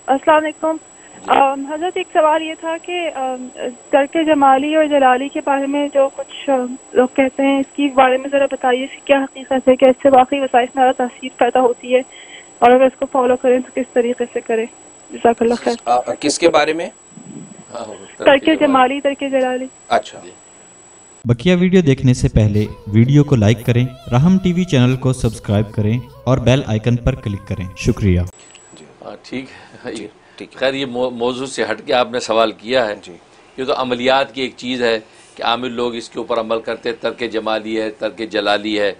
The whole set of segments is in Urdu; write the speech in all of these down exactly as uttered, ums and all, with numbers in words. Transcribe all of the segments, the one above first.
السلام علیکم حضرت، ایک سوال یہ تھا کہ ترک جمالی اور جلالی کے بارے میں جو کچھ لوگ کہتے ہیں، اس کے بارے میں ذرا بتائیے کہ کیا حقیقت ہے، کہ اس سے واقعی وسائس میں تاثیر پیدا ہوتی ہے، اور اگر اس کو فالو کریں تو کس طریقے سے کریں؟ جزاک اللہ خیر۔ کس کے بارے میں؟ ترک جمالی، ترک جلالی۔ اچھا، بقیہ ویڈیو دیکھنے سے پہلے ویڈیو کو لائک کریں، راہم ٹی وی چینل کو سبسکرائب کریں اور بیل آئیکن پر کلک کریں۔ شکریہ۔ ٹھیک ہے، خیر یہ موضوع سے ہٹ کے آپ نے سوال کیا ہے۔ یہ تو عملیات کی ایک چیز ہے کہ عامل لوگ اس کے اوپر عمل کرتے، ترک جمالی ہے، ترک جلالی ہے،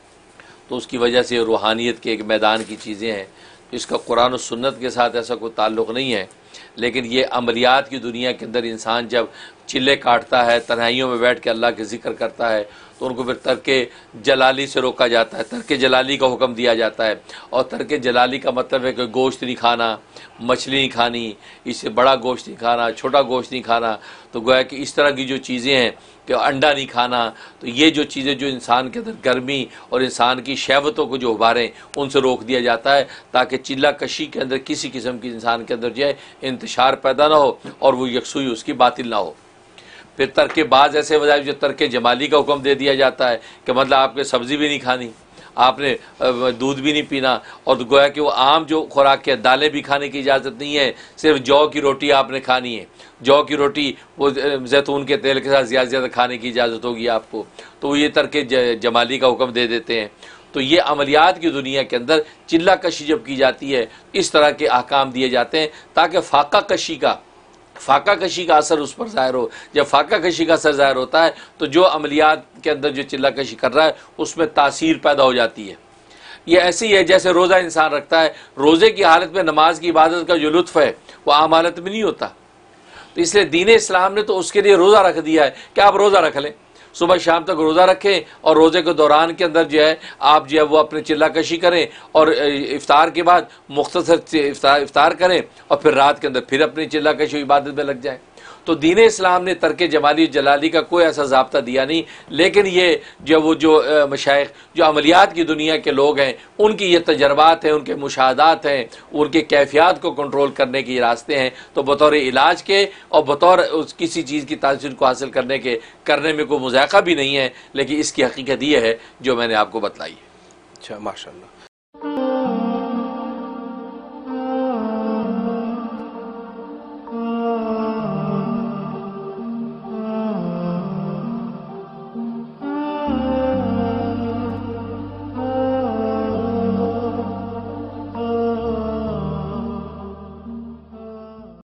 تو اس کی وجہ سے روحانیت کے ایک میدان کی چیزیں ہیں۔ اس کا قرآن و سنت کے ساتھ ایسا کوئی تعلق نہیں ہے، لیکن یہ عملیات کی دنیا کے اندر انسان جب چلے کاٹتا ہے، تنہائیوں میں بیٹھ کے اللہ کے ذکر کرتا ہے، تو ان کو پھر ترک جلالی سے روکا جاتا ہے، ترک جلالی کا حکم دیا جاتا ہے۔ اور ترک جلالی کا مطلب ہے کہ گوشت نہیں کھانا، مچھلی نہیں کھانی، اس سے بڑا گوشت نہیں کھانا، چھوٹا گوشت نہیں کھانا، تو گویا کہ اس طرح کی جو چیزیں ہیں کہ انڈا نہیں کھانا، تو یہ جو چیزیں جو انسان کے اندر گرمی اور انسان کی شہوتوں کو جو ابھاریں، ان سے روک دیا جاتا ہے، تاکہ چلہ کشی کے اندر کسی قسم کی انسان کے اندر جو ہے انتشار پیدا نہ ہو اور وہ یکسوئی اس کی باطل نہ ہو۔ پھر ترک بعض ایسے وظائف جو ترک جمالی کا حکم دے دیا جاتا ہے کہ مطلب آپ نے سبزی بھی نہیں کھانی، آپ نے دودھ بھی نہیں پینا، اور گویا کہ وہ عام جو خوراک کے دالیں بھی کھانے کی اجازت نہیں ہے، صرف جو کی روٹی آپ نے کھانی ہے، جو کی روٹی وہ زیتون کے تیل کے ساتھ زیادہ زیادہ کھانے کی اجازت ہوگی آپ کو، تو وہ یہ ترک جمالی کا حکم دے دیتے ہیں۔ تو یہ عملیات کی دنیا کے اندر چلہ کشی جب کی جاتی ہے، اس طرح کے احکام دیے جاتے ہیں تاکہ فاقہ کشی کا فاقہ کشی کا اثر اس پر ظاہر ہو۔ جب فاقہ کشی کا اثر ظاہر ہوتا ہے تو جو عملیات کے اندر جو چلہ کشی کر رہا ہے اس میں تاثیر پیدا ہو جاتی ہے۔ یہ ایسی ہے جیسے روزہ انسان رکھتا ہے، روزے کی حالت میں نماز کی عبادت کا جو لطف ہے وہ عام حالت میں نہیں ہوتا، تو اس لیے دین اسلام نے تو اس کے لیے روزہ رکھ دیا ہے کہ آپ روزہ رکھ لیں، صبح شام تک روزہ رکھیں، اور روزے کے دوران کے اندر جو ہے آپ جو ہے وہ اپنے چلہ کشی کریں، اور افطار کے بعد مختصر افطار کریں، اور پھر رات کے اندر پھر اپنی چلہ کشی عبادت میں لگ جائیں۔ تو دین اسلام نے ترک جمالی جلالی کا کوئی ایسا ضابطہ دیا نہیں، لیکن یہ جو وہ جو مشائخ جو عملیات کی دنیا کے لوگ ہیں، ان کی یہ تجربات ہیں، ان کے مشاہدات ہیں، ان کے کیفیات کو کنٹرول کرنے کے راستے ہیں، تو بطور علاج کے اور بطور کسی چیز کی تاثیر کو حاصل کرنے کے کرنے میں کوئی مذائقہ بھی نہیں ہے، لیکن اس کی حقیقت یہ ہے جو میں نے آپ کو بتلائی ہے۔ اچھا، ماشاء اللہ۔